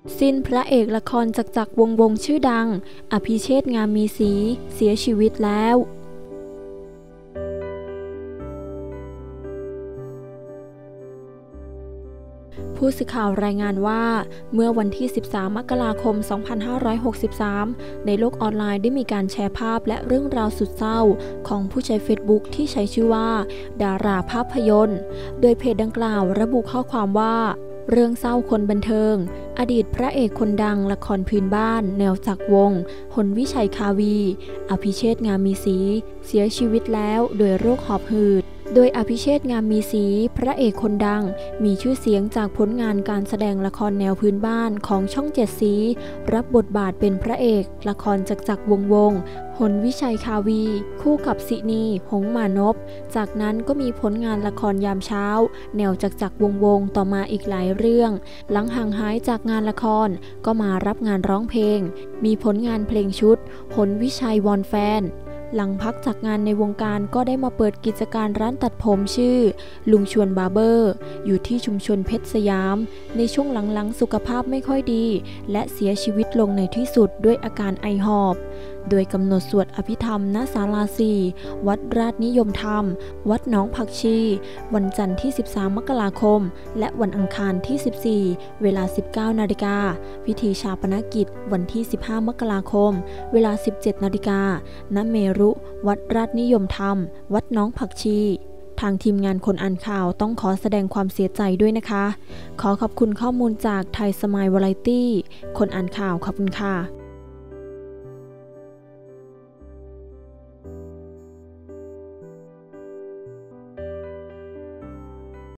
สิ้นพระเอกละครจักรวงศ์ชื่อดังอภิเชษฐ์งามมีศรีเสียชีวิตแล้วผู้สื่อข่าวรายงานว่าเมื่อวันที่ 13 มกราคม 2563 ในโลกออนไลน์ได้มีการแชร์ภาพและเรื่องราวสุดเศร้าของผู้ใช้ Facebook ที่ใช้ชื่อว่าดาราภาพยนตร์โดยเพจดังกล่าวระบุข้อความว่าเรื่องเศร้าคนบันเทิงอดีตพระเอกคนดังละครพื้นบ้านแนวจักรวงศ์หนวิชัยคาวีอภิเชษฐ์งามมีศรีเสียชีวิตแล้วโดยโรคหอบหืดโดยอภิเชษฐ์งามมีศรีพระเอกคนดังมีชื่อเสียงจากผลงานการแสดงละครแนวพื้นบ้านของช่องเจ็ดสีรับบทบาทเป็นพระเอกละครจักรวงศ์หนวิชัยคาวีคู่กับสินีหงส์มานพจากนั้นก็มีผลงานละครยามเช้าแนวจักรวงศ์ต่อมาอีกหลายเรื่องหลังห่างหายจากงานละครก็มารับงานร้องเพลงมีผลงานเพลงชุดหนวิชัยวอนแฟนหลังพักจากงานในวงการก็ได้มาเปิดกิจการร้านตัดผมชื่อลุงชวนบาร์เบอร์อยู่ที่ชุมชนเพชรสยามในช่วงหลังๆสุขภาพไม่ค่อยดีและเสียชีวิตลงในที่สุดด้วยอาการไอหอบโดยกำหนดสวดอภิธรรมณศาลา4วัดราชนิยมธรรมวัดหนองผักชีวันจันทร์ที่ 13 มกราคมและวันอังคารที่ 14 เวลา 19 นาฬิกาพิธีชาปนกิจวันที่ 15 มกราคมเวลา 17 นาฬิกาณเมรุวัดราชนิยมธรรมวัดหนองผักชีทางทีมงานคนอ่านข่าวต้องขอแสดงความเสียใจด้วยนะคะขอขอบคุณข้อมูลจากไทยสมาย วาไรตี้คนอ่านข่าวขอบคุณค่ะ